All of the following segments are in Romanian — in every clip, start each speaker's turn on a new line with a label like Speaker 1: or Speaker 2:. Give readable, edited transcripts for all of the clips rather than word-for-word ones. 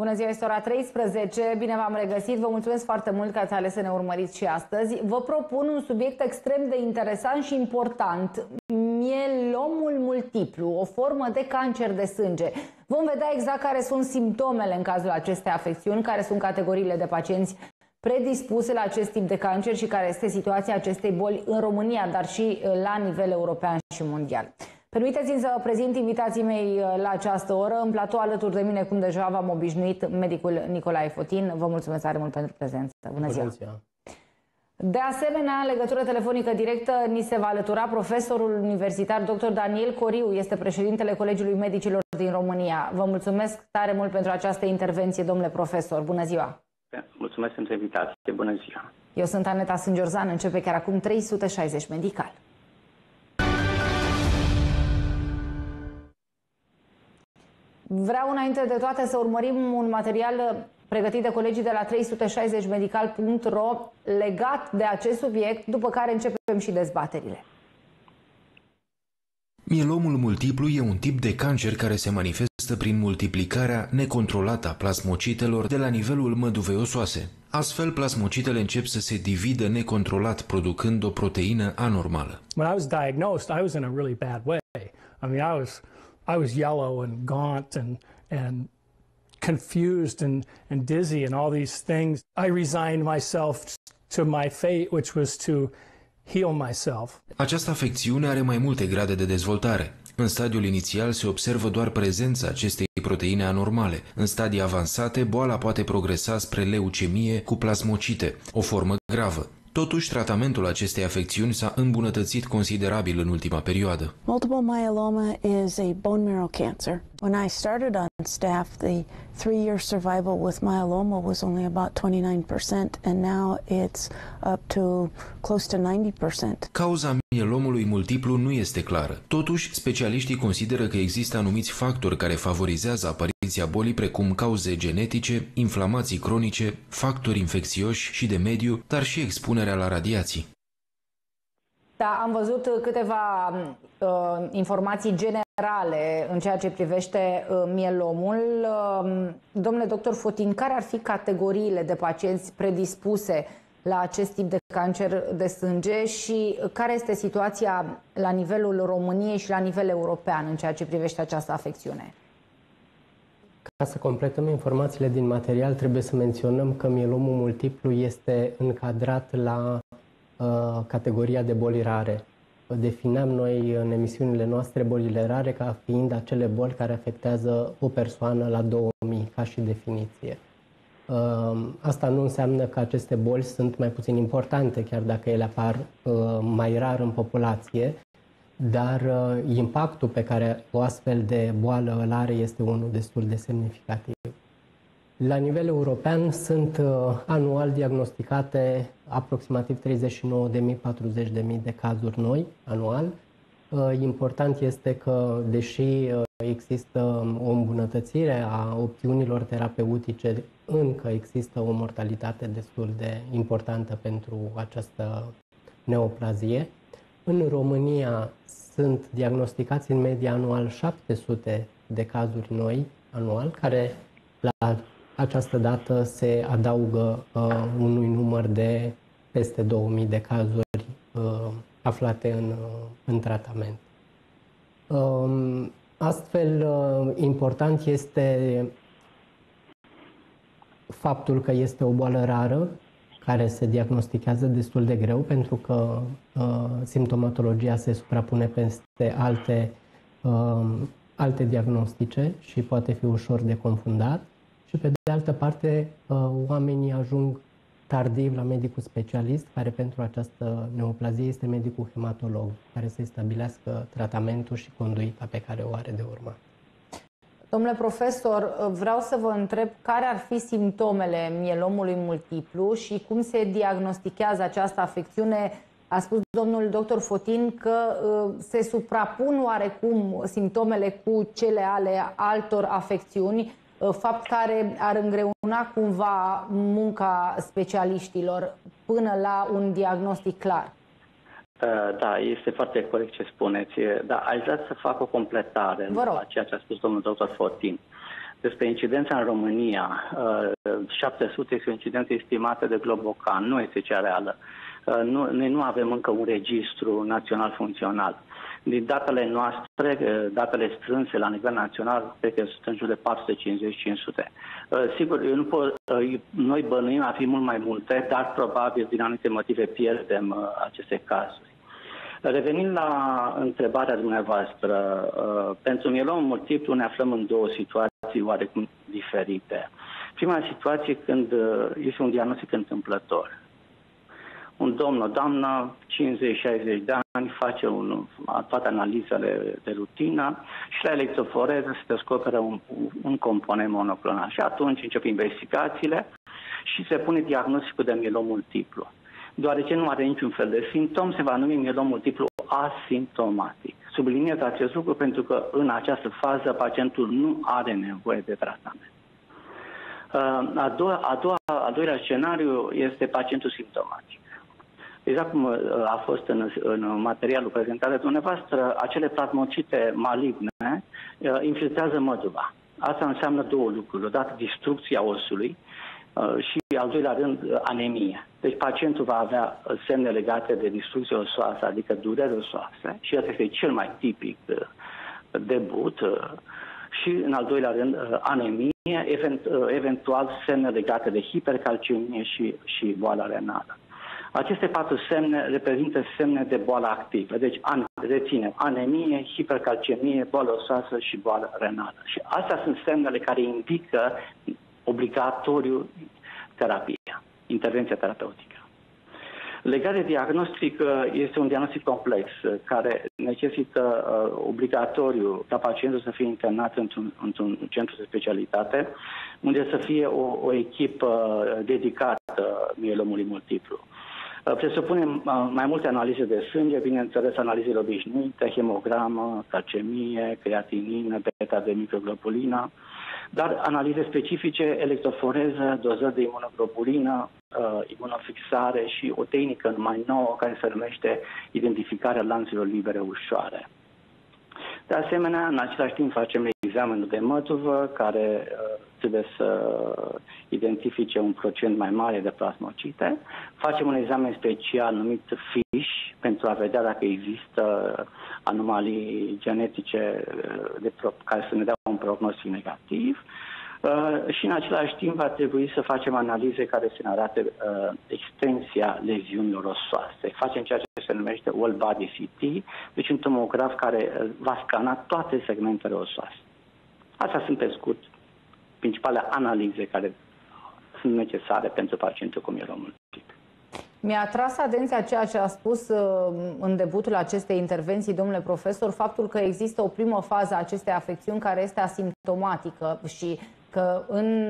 Speaker 1: Bună ziua, este ora 13, bine v-am regăsit, vă mulțumesc foarte mult că ați ales să ne urmăriți și astăzi. Vă propun un subiect extrem de interesant și important, mielomul multiplu, o formă de cancer de sânge. Vom vedea exact care sunt simptomele în cazul acestei afecțiuni, care sunt categoriile de pacienți predispuse la acest tip de cancer și care este situația acestei boli în România, dar și la nivel european și mondial. Permiteți-mi să vă prezint invitații mei la această oră. În platou alături de mine, cum deja v-am obișnuit, medicul Nicolae Fotin. Vă mulțumesc tare mult pentru prezență. Bună ziua! De asemenea, în legătură telefonică directă, ni se va alătura profesorul universitar dr. Daniel Coriu, este președintele Colegiului Medicilor din România. Vă mulțumesc tare mult pentru această intervenție, domnule profesor. Bună ziua!
Speaker 2: Mulțumesc pentru invitație. Bună ziua!
Speaker 1: Eu sunt Aneta Sângeorzan, începe chiar acum 360 Medical. Vreau înainte de toate să urmărim un material pregătit de colegii de la 360medical.ro legat de acest subiect, după care începem și dezbaterile.
Speaker 3: Mielomul multiplu e un tip de cancer care se manifestă prin multiplicarea necontrolată a plasmocitelor de la nivelul măduvei osoase. Astfel, plasmocitele încep să se dividă necontrolat, producând o proteină anormală.
Speaker 4: When I was diagnosed, I was in a really bad way. I mean, I was yellow and gaunt and confused and dizzy and all these things. I resigned myself to my fate, which was to heal myself.
Speaker 3: Această afecțiune are mai multe grade de dezvoltare. În stadiul inițial se observă doar prezența acestei proteine anormale. În stadii avansate, boala poate progresa spre leucemie cu plasmocite, o formă gravă. Totuși, tratamentul acestei afecțiuni s-a îmbunătățit considerabil în ultima perioadă.
Speaker 5: Multiple myeloma is a bone marrow cancer. When I started on staff, the 3-year survival with myeloma was only about 29%, and now it's up to close to 90%.
Speaker 3: Cauza mielomului multiplu nu este clară. Totuși, specialiștii consideră că există anumiți factori care favorizează apariția bolii, precum cauze genetice, inflamații cronice, factori infecțioși și de mediu, dar și expunerea la radiații.
Speaker 1: Da, am văzut câteva informații generale în ceea ce privește mielomul. Domnule doctor Fotin, care ar fi categoriile de pacienți predispuse la acest tip de cancer de sânge și care este situația la nivelul României și la nivel european în ceea ce privește această afecțiune?
Speaker 6: Ca să completăm informațiile din material, trebuie să menționăm că mielomul multiplu este încadrat la categoria de boli rare. Defineam noi în emisiunile noastre bolile rare ca fiind acele boli care afectează o persoană la 2000 ca și definiție. Asta nu înseamnă că aceste boli sunt mai puțin importante, chiar dacă ele apar mai rar în populație, dar impactul pe care o astfel de boală îl are este unul destul de semnificativ. La nivel european sunt anual diagnosticate aproximativ 39.000-40.000 de cazuri noi anual. Important este că, deși există o îmbunătățire a opțiunilor terapeutice, încă există o mortalitate destul de importantă pentru această neoplazie. În România sunt diagnosticați în medie anual 700 de cazuri noi anual, care la această dată se adaugă unui număr de peste 2000 de cazuri aflate în tratament. Astfel, important este faptul că este o boală rară, care se diagnostichează destul de greu, pentru că simptomatologia se suprapune peste alte diagnostice și poate fi ușor de confundat. Și pe de altă parte, oamenii ajung tardiv la medicul specialist, care pentru această neoplazie este medicul hematolog, care să-i stabilească tratamentul și conduita pe care o are de urmat.
Speaker 1: Domnule profesor, vreau să vă întreb care ar fi simptomele mielomului multiplu și cum se diagnostichează această afecțiune. A spus domnul doctor Fotin că se suprapun oarecum simptomele cu cele ale altor afecțiuni, fapt care ar îngreuna cumva munca specialiștilor până la un diagnostic clar.
Speaker 2: Da, este foarte corect ce spuneți. Da, aș vrea să fac o completare la ceea ce a spus domnul dr. Fotin. despre incidența în România, 700 este o incidență estimată de Globocan, nu este cea reală. Noi nu avem încă un registru național funcțional. Din datele noastre, datele strânse la nivel național, cred că sunt în jur de 450-500. Sigur, noi bănuim a fi mult mai multe, dar probabil din anumite motive pierdem aceste cazuri. Revenind la întrebarea dumneavoastră, pentru mielom multiplu ne aflăm în două situații oarecum diferite. Prima situație când este un diagnostic întâmplător. Un domn, o doamnă, 50-60 de ani, face toate analizele de rutină și la electroforeză se descoperă un component monoclonal. Și atunci încep investigațiile și se pune diagnosticul de mielom multiplu. Deoarece nu are niciun fel de simptom, se va numi mielom multiplu asimptomatic. Subliniez acest lucru pentru că în această fază pacientul nu are nevoie de tratament. Al doilea scenariu este pacientul simptomatic. Exact cum a fost în materialul prezentat de dumneavoastră, acele plasmocite maligne infiltrează măduva. Asta înseamnă două lucruri. Odată distrucția osului și, al doilea rând, anemie. Deci pacientul va avea semne legate de distrucție osoasă, adică dureri osoase, și asta este cel mai tipic debut. Și, în al doilea rând, anemie, eventual semne legate de hipercalcemie și boala renală. Aceste patru semne reprezintă semne de boală activă. Deci reținem anemie, hipercalcemie, boală osoasă și boală renală. Și astea sunt semnele care indică obligatoriu terapia, intervenția terapeutică. Legat de diagnostic, este un diagnostic complex care necesită obligatoriu ca pacientul să fie internat într-un centru de specialitate, unde să fie o echipă dedicată mielomului multiplu. Presupunem mai multe analize de sânge, bineînțeles analizele obișnuite, hemogramă, calcemie, creatinină, beta-ademicroglobulină, dar analize specifice, electroforeză, dozări de imunoglobulină, imunofixare și o tehnică mai nouă care se numește identificarea lanțurilor libere ușoare. De asemenea, în același timp facem examenul de măduvă care trebuie să identifice un procent mai mare de plasmocite. Facem un examen special numit FISH pentru a vedea dacă există anomalii genetice care să ne dea un prognostic negativ. Și în același timp va trebui să facem analize care să ne arate extensia leziunilor osoase. Facem ceea ce se numește whole body CT, deci un tomograf care va scana toate segmentele osoase. Astea sunt pe scurt principalele analize care sunt necesare pentru pacientul cu mielom multiplu.
Speaker 1: Mi-a atras atenția ceea ce a spus în debutul acestei intervenții, domnule profesor, faptul că există o primă fază a acestei afecțiuni care este asimptomatică și că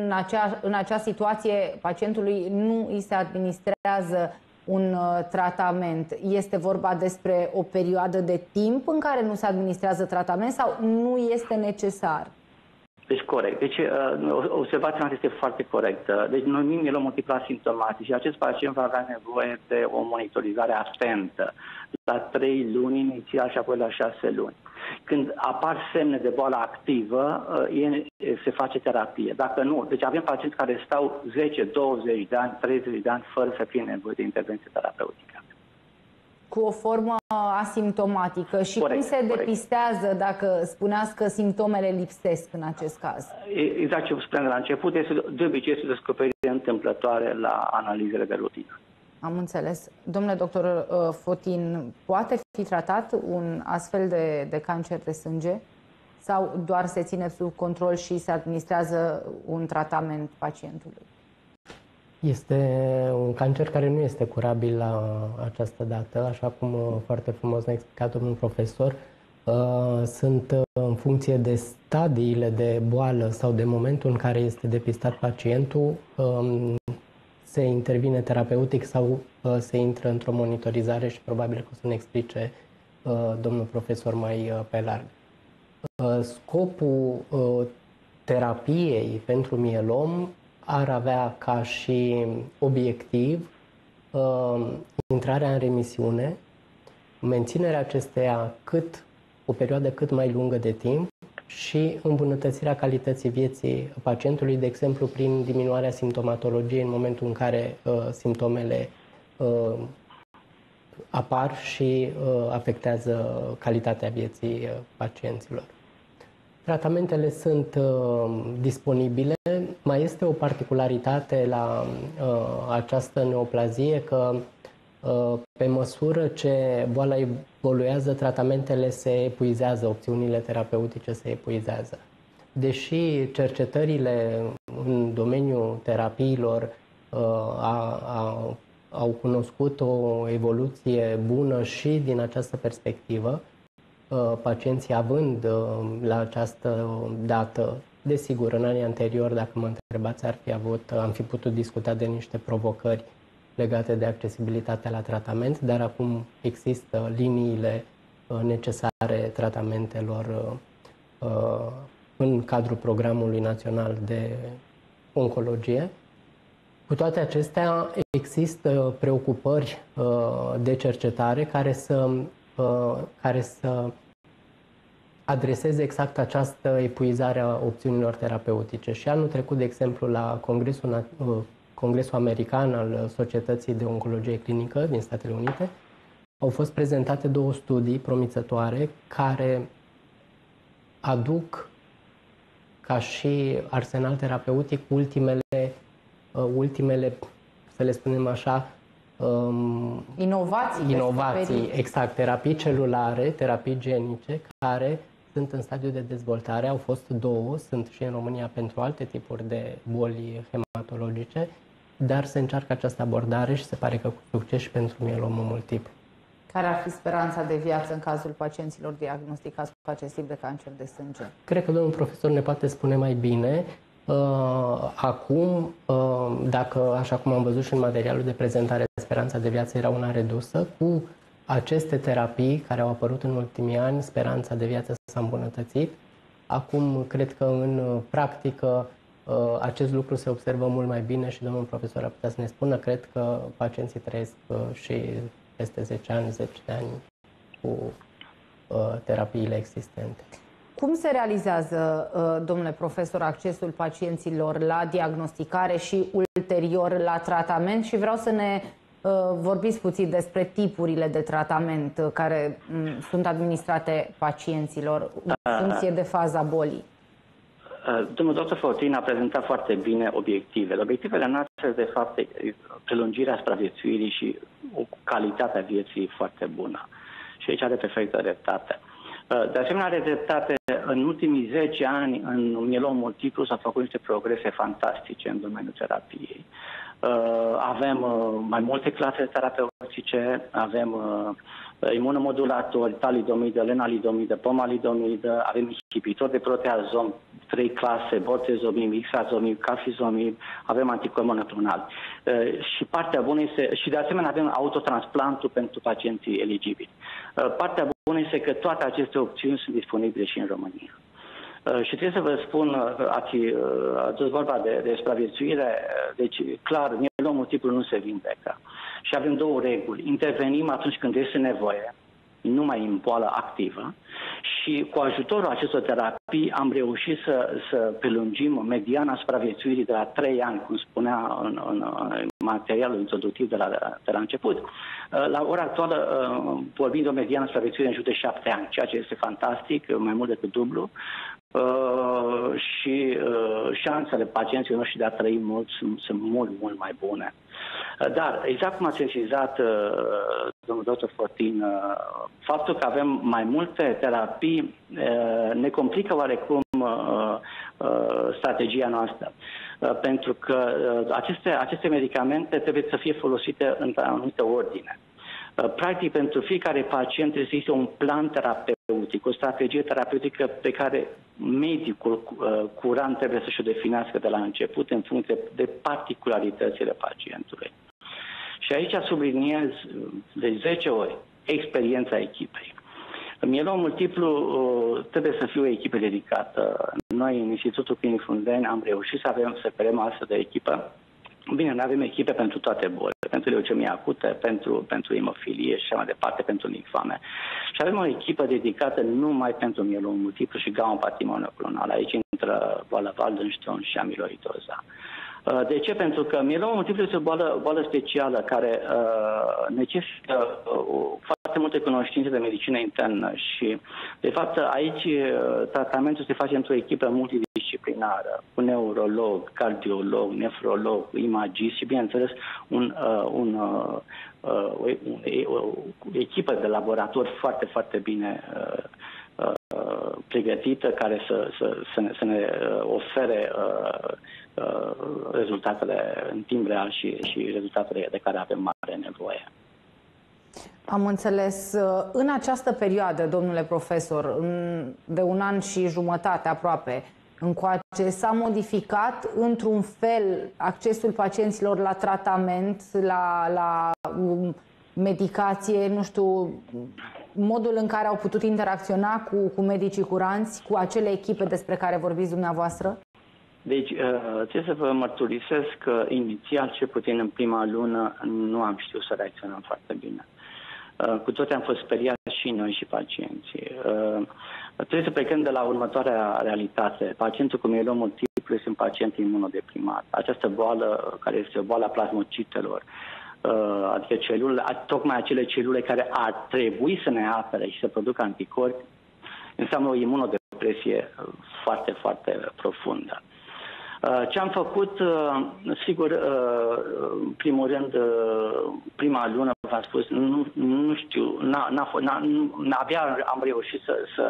Speaker 1: în acea situație pacientului nu îi se administrează un tratament. Este vorba despre o perioadă de timp în care nu se administrează tratament sau nu este necesar?
Speaker 2: Deci corect. Deci observația noastră este foarte corectă. Deci noi numim mielom multiplu asimptomatic și acest pacient va avea nevoie de o monitorizare atentă la 3 luni inițial și apoi la 6 luni. Când apar semne de boală activă, se face terapie. Dacă nu, deci avem pacienți care stau 10, 20 de ani, 30 de ani fără să fie nevoie de intervenție terapeutică.
Speaker 1: Cu o formă asimptomatică. Și corect, cum se depistează, dacă spuneați că simptomele lipsesc în acest caz?
Speaker 2: Exact ce vă spuneam de la început, de obicei este descoperire întâmplătoare la analizele de rutină.
Speaker 1: Am înțeles. Domnule doctor Fotin, poate fi tratat un astfel de cancer de sânge? Sau doar se ține sub control și se administrează un tratament pacientului?
Speaker 6: Este un cancer care nu este curabil la această dată, așa cum foarte frumos ne-a explicat domnul profesor. Sunt în funcție de stadiile de boală sau de momentul în care este depistat pacientul, se intervine terapeutic sau se intră într-o monitorizare și probabil că o să ne explice domnul profesor mai pe larg. Scopul terapiei pentru mielom ar avea ca și obiectiv intrarea în remisiune, menținerea acesteia o perioadă cât mai lungă de timp și îmbunătățirea calității vieții pacientului, de exemplu prin diminuarea simptomatologiei în momentul în care simptomele apar și afectează calitatea vieții pacienților. Tratamentele sunt disponibile. Mai este o particularitate la această neoplazie că pe măsură ce boala evoluează, tratamentele se epuizează, opțiunile terapeutice se epuizează. Deși cercetările în domeniul terapiilor au cunoscut o evoluție bună și din această perspectivă, pacienții având la această dată, desigur, în anii anteriori, dacă mă întrebați, am fi putut discuta de niște provocări legate de accesibilitatea la tratament, dar acum există liniile necesare tratamentelor în cadrul Programului Național de Oncologie. Cu toate acestea, există preocupări de cercetare care să adreseze exact această epuizare a opțiunilor terapeutice. Și anul trecut, de exemplu, la Congresul American al Societății de Oncologie Clinică din Statele Unite, au fost prezentate 2 studii promițătoare care aduc ca și arsenal terapeutic ultimele, să le spunem așa, inovații, exact, terapii celulare, terapii genice, care sunt în stadiu de dezvoltare. Au fost 2, sunt și în România pentru alte tipuri de boli hematologice, dar se încearcă această abordare și se pare că cu succes și pentru mielomul multiplu.
Speaker 1: Care ar fi speranța de viață în cazul pacienților diagnosticați cu acest tip de cancer de sânge?
Speaker 6: Cred că domnul profesor ne poate spune mai bine. Acum, dacă, așa cum am văzut și în materialul de prezentare, speranța de viață era una redusă, cu aceste terapii care au apărut în ultimii ani, speranța de viață s-a îmbunătățit. Acum, cred că în practică acest lucru se observă mult mai bine și domnul profesor ar putea să ne spună, cred că pacienții trăiesc și peste 10 ani, 10 de ani cu terapiile existente.
Speaker 1: Cum se realizează, domnule profesor, accesul pacienților la diagnosticare și ulterior la tratament? Și vreau să ne vorbiți puțin despre tipurile de tratament care sunt administrate pacienților în funcție de faza bolii.
Speaker 2: Domnul doctor Fortin a prezentat foarte bine obiectivele. Obiectivele noastre, de fapt, prelungirea supraviețuirii și o calitate a vieții foarte bună. Și aici are perfectă dreptate. De asemenea, are dreptate, în ultimii 10 ani, în mielom multiplu s-au făcut niște progrese fantastice în domeniul terapiei. Avem mai multe clase terapeutice, avem imunomodulatori, talidomidă, lenalidomidă, pomalidomidă, avem inhibitori de proteazom, 3 clase, bortezomib, ixazomib, calcizomib, avem anticorpi monoclonali. Și partea bună este, și de asemenea avem autotransplantul pentru pacienții eligibili. Partea bună este că toate aceste opțiuni sunt disponibile și în România. Și trebuie să vă spun, ați adus vorba de supraviețuire, deci clar, mielomul multiplu nu se vindecă. Și avem 2 reguli. Intervenim atunci când este nevoie, numai în boală activă, și cu ajutorul acestor terapii am reușit să prelungim mediana supraviețuirii de la 3 ani, cum spunea în materialul introductiv de la început. La ora actuală vorbim de o mediană supraviețuire în jur de 7 ani, ceea ce este fantastic, mai mult decât dublu. Și șansele pacienților noștri de a trăi mult sunt mult mai bune. Dar, exact cum a sesizat domnul doctor Fortin, faptul că avem mai multe terapii ne complică oarecum strategia noastră. Pentru că aceste medicamente trebuie să fie folosite în anumită ordine. Practic, pentru fiecare pacient trebuie să existe un plan terapeutic, o strategie terapeutică pe care medicul curant trebuie să-și o definească de la început în funcție de particularitățile pacientului. Și aici subliniez de 10 ori experiența echipei. Mielom multiplu trebuie să fie o echipă dedicată. Noi, în Institutul Clinic Fundeni, am reușit să creăm astfel de echipă. Bine, noi avem echipe pentru toate bolile. pentru leucemie acută, pentru emofilie și așa mai departe, pentru limfome. Și avem o echipă dedicată numai pentru mielom multiplu și gamma-patie monoclonală. Aici intră boala Waldenström și amiloidoza. De ce? Pentru că mielomul multiplu este o boală specială care necesită foarte multe cunoștințe de medicină internă și, de fapt, aici tratamentul se face într-o echipă multidisciplinară, cu neurolog, cardiolog, nefrolog, imagist și, bineînțeles, o echipă de laborator foarte, foarte bine pregătită care să ne ofere rezultatele în timp real și rezultatele de care avem mare nevoie.
Speaker 1: Am înțeles. În această perioadă, domnule profesor, de 1 an și jumătate aproape încoace, s-a modificat într-un fel accesul pacienților la tratament, la medicație, nu știu, modul în care au putut interacționa cu medicii curanți, cu acele echipe despre care vorbiți dumneavoastră?
Speaker 2: Deci, trebuie să vă mărturisesc că inițial, cel puțin în prima lună, nu am știut să reacționăm foarte bine. Cu toate am fost speriați și noi și pacienții. Trebuie să plecăm de la următoarea realitate. Pacientul cu mielom multiplu este un pacient imunodeprimat. Această boală, care este o boală a plasmocitelor, adică tocmai acele celule care ar trebui să ne apere și să producă anticorpi, înseamnă o imunodepresie foarte, foarte profundă. Ce am făcut, sigur, în primul rând, prima lună, v-am spus, nu știu, abia am reușit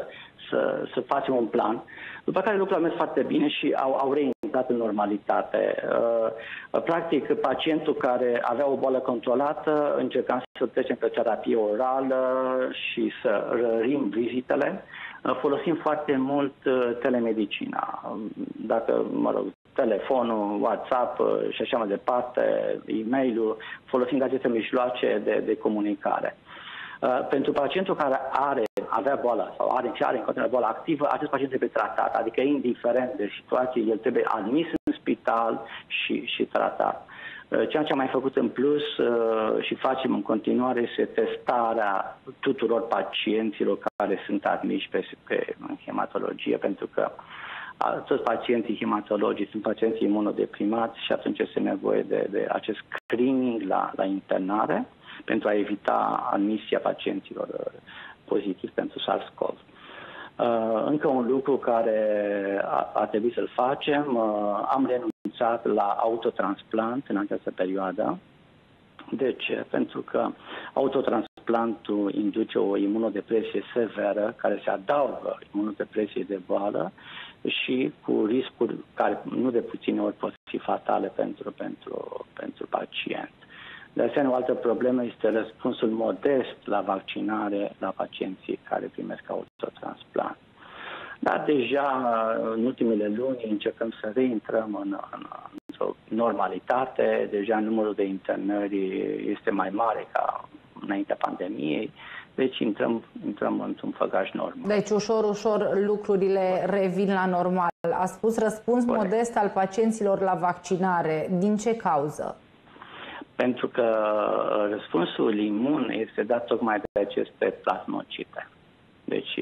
Speaker 2: să facem un plan, după care lucrurile au mers foarte bine și au reintrat în normalitate. Practic, pacientul care avea o boală controlată, încercam să trecem pe terapie orală și să rărim vizitele. Folosim foarte mult telemedicina. Dacă, telefonul, WhatsApp și așa mai departe, e-mail-ul, folosind aceste mijloace de comunicare. Pentru pacientul care avea boala sau are în continuare boala activă, acest pacient trebuie tratat, adică indiferent de situație, el trebuie admis în spital și tratat. Ceea ce am mai făcut în plus și facem în continuare este testarea tuturor pacienților care sunt admiși în hematologie, pentru că toți pacienții hematologii sunt pacienții imunodeprimați și atunci este nevoie de acest screening la internare pentru a evita admisia pacienților pozitivi pentru SARS-CoV. Încă un lucru care a trebuit să-l facem, am renunțat la autotransplant în această perioadă. De ce? Pentru că autotransplantul induce o imunodepresie severă care se adaugă imunodepresiei de boală și cu riscuri care nu de puține ori pot fi fatale pentru pacient. De asemenea, o altă problemă este răspunsul modest la vaccinare la pacienții care primesc autotransplant. Dar deja în ultimele luni încercăm să reintrăm într-o normalitate. Deja numărul de internări este mai mare ca înaintea pandemiei. Deci intrăm într-un făgaș normal.
Speaker 1: Deci ușor lucrurile revin la normal. A spus răspuns modest al pacienților la vaccinare. Din ce cauză?
Speaker 2: Pentru că răspunsul imun este dat tocmai de aceste plasmocite. Deci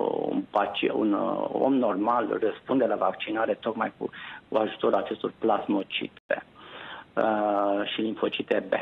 Speaker 2: un om normal răspunde la vaccinare tocmai cu ajutorul acestor plasmocite și limfocite B.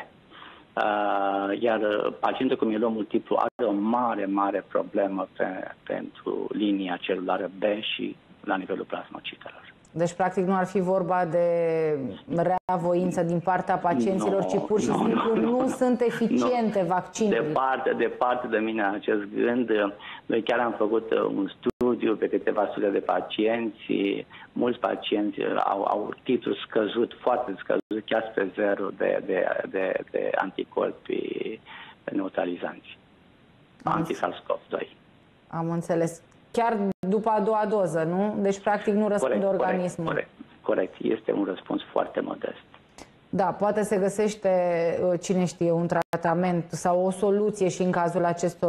Speaker 2: Iar pacientul cu mielom multiplu are o mare problemă pentru linia celulară B și la nivelul plasmocitelor.
Speaker 1: Deci, practic, nu ar fi vorba de rea voință din partea pacienților, ci pur și simplu nu sunt eficiente vaccinurile.
Speaker 2: Departe de mine acest gând. Noi chiar am făcut un studiu pe câteva sute de pacienți. Mulți pacienți au titrul scăzut, foarte scăzut, chiar spre zero de anticorpi neutralizanți. Anti-SARS-CoV-2.
Speaker 1: Am înțeles. Chiar după a doua doză, nu? Deci, practic, nu răspunde organismul.
Speaker 2: Corect. Este un răspuns foarte modest.
Speaker 1: Da, poate se găsește, cine știe, un tratament sau o soluție și în cazul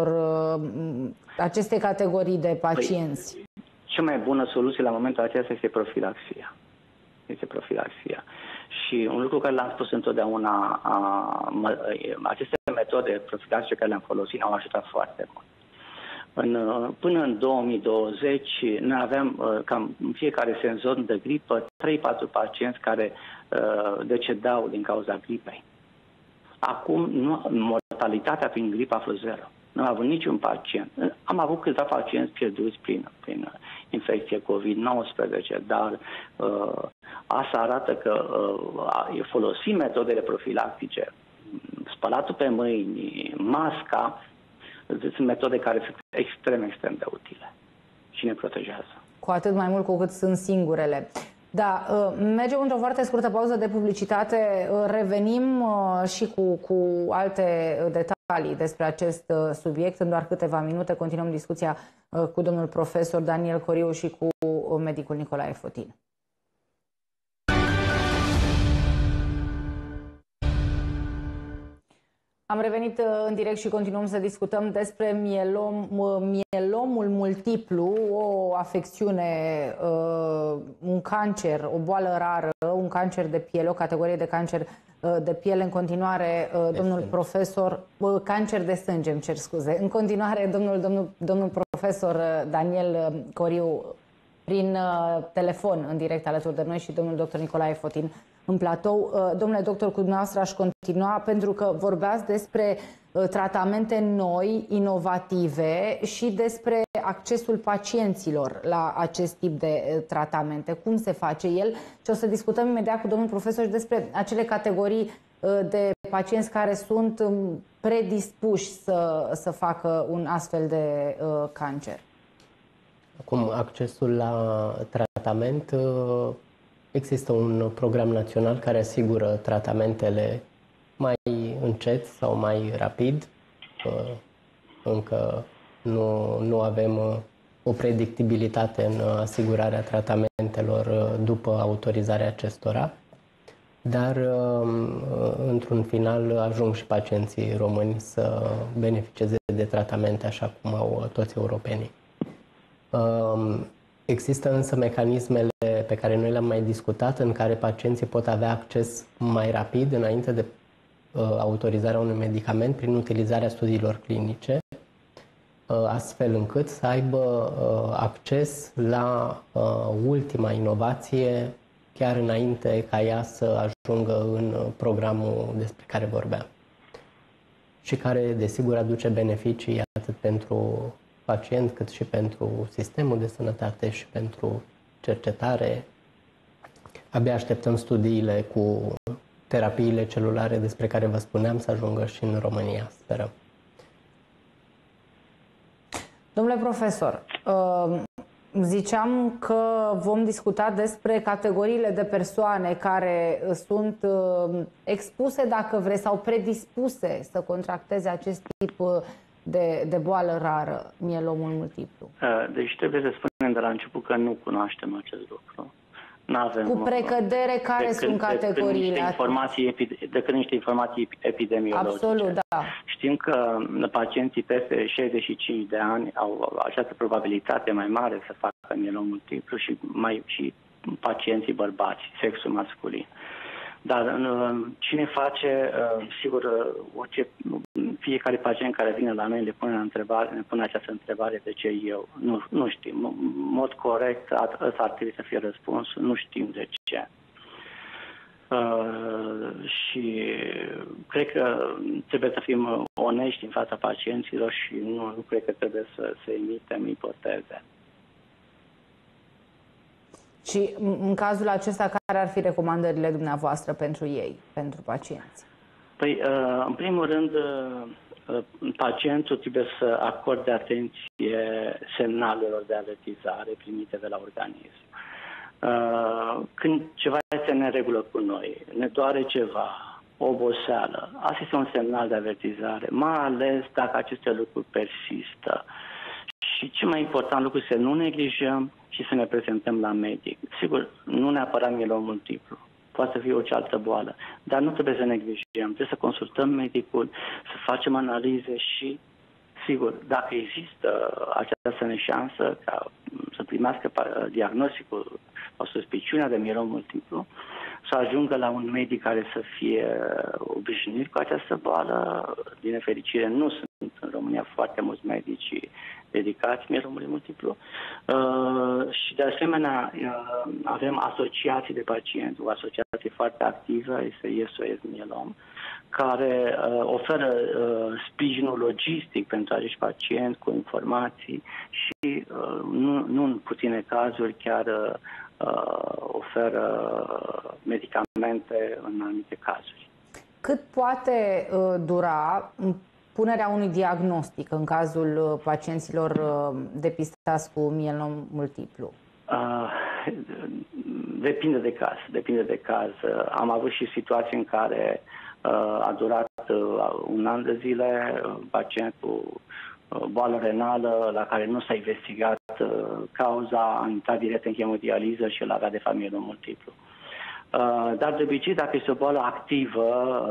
Speaker 1: acestei categorii de pacienți. Păi,
Speaker 2: cea mai bună soluție la momentul acesta este profilaxia. Și un lucru care l-am spus întotdeauna, aceste metode profilaxice care le-am folosit au ajutat foarte mult. Până în 2020, noi aveam cam în fiecare sezon de gripă 3-4 pacienți care decedau din cauza gripei. Acum, mortalitatea prin gripă a fost zero. Nu am avut niciun pacient. Am avut câțiva pacienți pierduți prin infecție COVID-19, dar asta arată că folosim metodele profilactice, spălatul pe mâini, masca, sunt metode care sunt extrem de utile și ne protejează.
Speaker 1: Cu atât mai mult cu cât sunt singurele. Da, mergem într-o foarte scurtă pauză de publicitate. Revenim și cu alte detalii despre acest subiect. În doar câteva minute continuăm discuția cu domnul profesor Daniel Coriu și cu medicul Nicolae Fotin. Am revenit în direct și continuăm să discutăm despre mielomul multiplu, o afecțiune, un cancer, o boală rară, un cancer de piele, o categorie de cancer de piele. În continuare, domnul profesor, cancer de sânge, îmi cer scuze. În continuare, domnul profesor Daniel Coriu, prin telefon, în direct alături de noi, și domnul doctor Nicolae Fotin în platou. Domnule doctor, cu dumneavoastră aș continua, pentru că vorbeați despre tratamente noi, inovative și despre accesul pacienților la acest tip de tratamente. Cum se face el? Și o să discutăm imediat cu domnul profesor despre acele categorii de pacienți care sunt predispuși să facă un astfel de cancer.
Speaker 6: Acum, accesul la tratament, există un program național care asigură tratamentele mai încet sau mai rapid. Încă nu avem o predictibilitate în asigurarea tratamentelor după autorizarea acestora, dar într-un final ajung și pacienții români să beneficieze de tratamente așa cum au toți europenii. Există însă mecanismele pe care noi le-am mai discutat, în care pacienții pot avea acces mai rapid înainte de autorizarea unui medicament prin utilizarea studiilor clinice, astfel încât să aibă acces la ultima inovație chiar înainte ca ea să ajungă în programul despre care vorbeam și care, desigur, aduce beneficii atât pentru pacient, cât și pentru sistemul de sănătate și pentru cercetare. Abia așteptăm studiile cu terapiile celulare despre care vă spuneam să ajungă și în România, sperăm.
Speaker 1: Domnule profesor, ziceam că vom discuta despre categoriile de persoane care sunt expuse, dacă vreți, sau predispuse să contracteze acest tip de boală rară, mielomul multiplu.
Speaker 2: Deci trebuie să spunem de la început că nu cunoaștem acest lucru. N-avem,
Speaker 1: cu precădere care sunt categoriile?
Speaker 2: Decât niște informații epidemiologice.
Speaker 1: Absolut, da.
Speaker 2: Știm că pacienții peste 65 de ani au această probabilitate mai mare să facă mielom multiplu și pacienții bărbați, sexul masculin. Dar cine face, sigur, fiecare pacient care vine la noi ne pune această întrebare: de ce eu? Nu știm. În mod corect, ăsta ar trebui să fie răspunsul: nu știm de ce. Și cred că trebuie să fim onești în fața pacienților și nu cred că trebuie să emitem ipoteze.
Speaker 1: Și în cazul acesta, care ar fi recomandările dumneavoastră pentru ei, pentru pacienți?
Speaker 2: Păi, în primul rând, pacientul trebuie să acorde atenție semnalelor de avertizare primite de la organism. Când ceva este în neregulă cu noi, ne doare ceva, oboseală, asta este un semnal de avertizare, mai ales dacă aceste lucruri persistă. Și cel mai important lucru este să nu neglijăm și să ne prezentăm la medic. Sigur, nu neapărat mielom multiplu, poate să fie orice altă boală, dar nu trebuie să neglijăm, trebuie să consultăm medicul, să facem analize și, sigur, dacă există această neșansă ca să primească diagnosticul sau suspiciunea de mielom multiplu, să să ajungă la un medic care să fie obișnuit cu această boală. Din nefericire, nu sunt în România foarte mulți medici dedicați mielomului multiplu. Și de asemenea avem asociații de pacienți, o asociație foarte activă, este SOS Mielom, care oferă sprijinul logistic pentru acești pacienți cu informații și nu în puține cazuri chiar oferă medicamente în anumite cazuri.
Speaker 1: Cât poate dura punerea unui diagnostic în cazul pacienților depistați cu mielom multiplu?
Speaker 2: Depinde de caz. Am avut și situații în care a durat un an de zile, pacient cu boală renală la care nu s-a investigat cauza, a intrat direct în hemodializă și l-a avea de fapt mielom multiplu. Dar de obicei, dacă este o boală activă,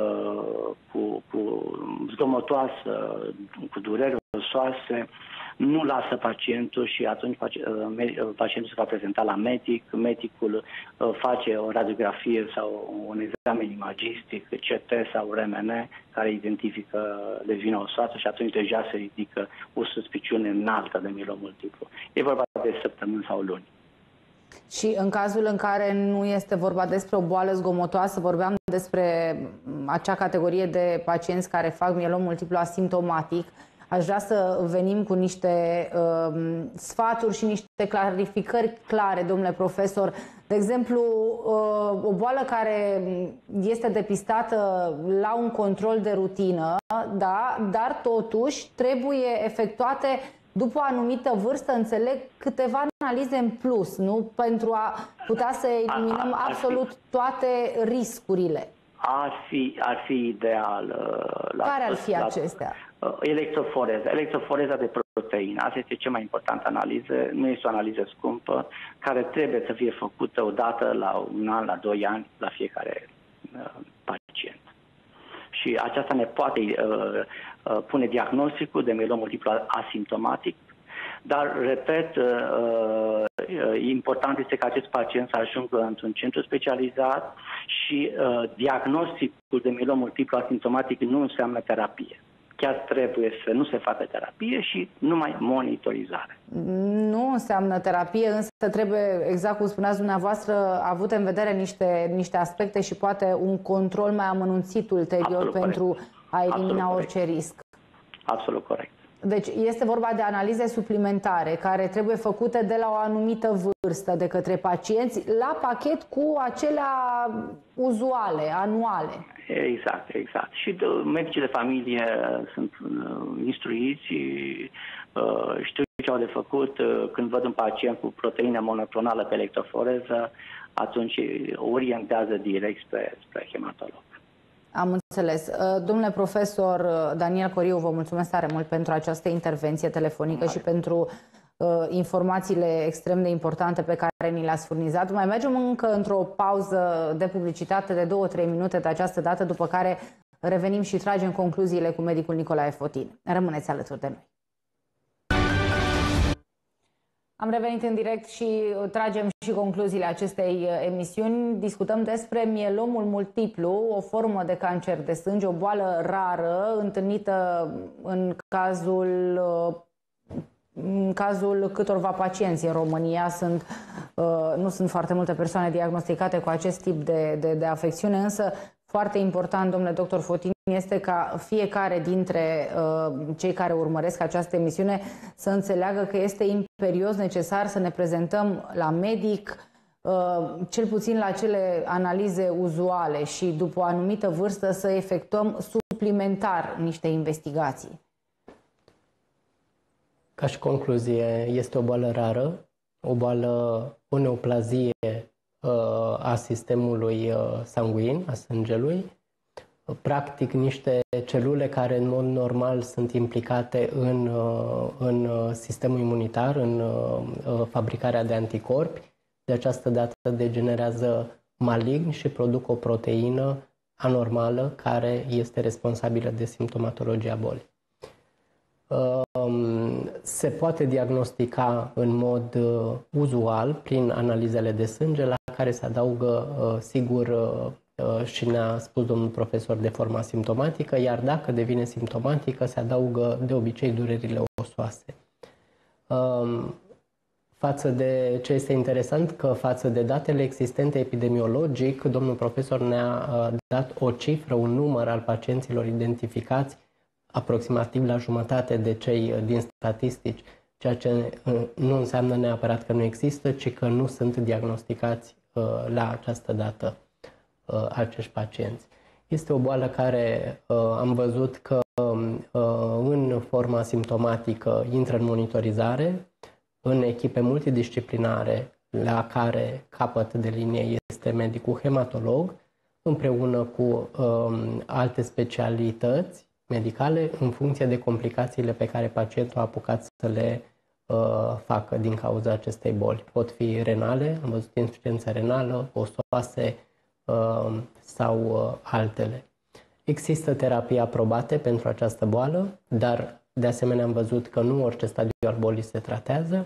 Speaker 2: cu zgomotoasă, cu dureri osoase, nu lasă pacientul și atunci pacientul se va prezenta la medic. Medicul face o radiografie sau un examen imagistic, CT sau RMN, care identifică leziunea osoasă și atunci deja se ridică o suspiciune înaltă de mielom multiplu. E vorba de săptămâni sau luni.
Speaker 1: Și în cazul în care nu este vorba despre o boală zgomotoasă, vorbeam despre acea categorie de pacienți care fac mielom multiplu asimptomatic, aș vrea să venim cu niște sfaturi și niște clarificări clare, domnule profesor. De exemplu, o boală care este depistată la un control de rutină, da, dar totuși trebuie efectuate după o anumită vârstă, înțeleg, câteva analize în plus, nu? Pentru a putea să eliminăm absolut toate riscurile.
Speaker 2: Ar fi ideal.
Speaker 1: Care ar fi acestea?
Speaker 2: Electroforeza de proteină. Asta este cea mai importantă analiză. Nu este o analiză scumpă, care trebuie să fie făcută odată la un an, la 2 ani, la fiecare pacient. Și aceasta ne poate pune diagnosticul de mielom multiplu asimptomatic, dar, repet, important este ca acest pacient să ajungă într-un centru specializat și diagnosticul de mielom multiplu asimptomatic nu înseamnă terapie. Chiar trebuie să nu se facă terapie și numai monitorizare.
Speaker 1: Nu înseamnă terapie, însă trebuie, exact cum spuneați dumneavoastră, avut în vedere niște aspecte și poate un control mai amănunțit ulterior. Absolut pentru corect. A elimina orice risc.
Speaker 2: Absolut corect.
Speaker 1: Deci este vorba de analize suplimentare care trebuie făcute de la o anumită vârstă de către pacienți la pachet cu acelea uzuale, anuale.
Speaker 2: Exact. Și medicii de familie sunt instruiți și știu ce au de făcut. Când văd un pacient cu proteină monoclonală pe electroforeză, atunci orientează direct spre hematolog.
Speaker 1: Am înțeles. Domnule profesor Daniel Coriu, vă mulțumesc tare mult pentru această intervenție telefonică și pentru informațiile extrem de importante pe care ni le-ați furnizat. Mai mergem încă într-o pauză de publicitate de 2-3 minute de această dată, după care revenim și tragem concluziile cu medicul Nicolae Fotin. Rămâneți alături de noi. Am revenit în direct și tragem și concluziile acestei emisiuni. Discutăm despre mielomul multiplu, o formă de cancer de sânge, o boală rară, întâlnită în cazul câtorva pacienți în România. Nu sunt foarte multe persoane diagnosticate cu acest tip de afecțiune, însă foarte important, domnule doctor Fotin, este ca fiecare dintre cei care urmăresc această emisiune să înțeleagă că este imperios necesar să ne prezentăm la medic, cel puțin la cele analize uzuale și după o anumită vârstă să efectuăm suplimentar niște investigații.
Speaker 6: Ca și concluzie, este o boală rară, o neoplazie a sistemului sanguin, a sângelui. Practic niște celule care în mod normal sunt implicate în sistemul imunitar, în fabricarea de anticorpi. De această dată degenerează malign și produc o proteină anormală care este responsabilă de simptomatologia bolii. Se poate diagnostica în mod uzual prin analizele de sânge, la care se adaugă, sigur, și ne-a spus domnul profesor, de forma simptomatică, iar dacă devine simptomatică, se adaugă de obicei durerile osoase. Față de ce este interesant, că față de datele existente epidemiologic, domnul profesor ne-a dat o cifră, un număr al pacienților identificați, aproximativ la jumătate de cei din statistici, ceea ce nu înseamnă neapărat că nu există, ci că nu sunt diagnosticați la această dată acești pacienți. Este o boală care am văzut că în forma simptomatică intră în monitorizare, în echipe multidisciplinare, la care capăt de linie este medicul hematolog, împreună cu alte specialități medicale, în funcție de complicațiile pe care pacientul a apucat să le facă din cauza acestei boli. Pot fi renale, am văzut insuficiență renală, osoase sau altele. Există terapii aprobate pentru această boală, dar de asemenea am văzut că nu orice stadiu al bolii se tratează.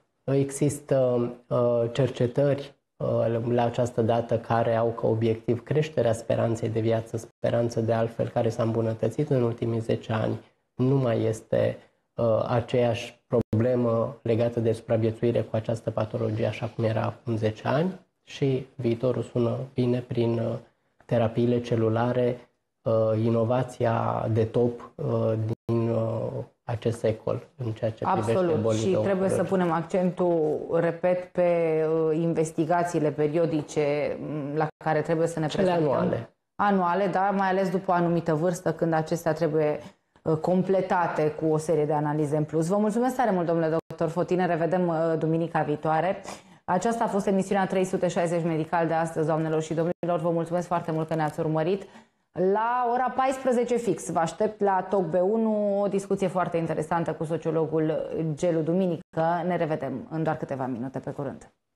Speaker 6: Există cercetări la această dată care au ca obiectiv creșterea speranței de viață, speranță de altfel care s-a îmbunătățit în ultimii 10 ani. Nu mai este aceeași problemă legată de supraviețuire cu această patologie așa cum era acum 10 ani și viitorul sună bine prin terapiile celulare, inovația de top din acest secol în ceea ce privește bolile.
Speaker 1: Absolut, și trebuie să punem accentul, repet, pe investigațiile periodice la care trebuie să ne prezentăm. Anuale, da, mai ales după o anumită vârstă, când acestea trebuie completate cu o serie de analize în plus. Vă mulțumesc tare mult, domnule doctor Fotin, ne revedem duminica viitoare. Aceasta a fost emisiunea 360 Medical de astăzi, doamnelor și domnilor. Vă mulțumesc foarte mult că ne-ați urmărit. La ora 14 fix vă aștept la Talk B1, o discuție foarte interesantă cu sociologul Gelu Duminică. Ne revedem în doar câteva minute. Pe curând!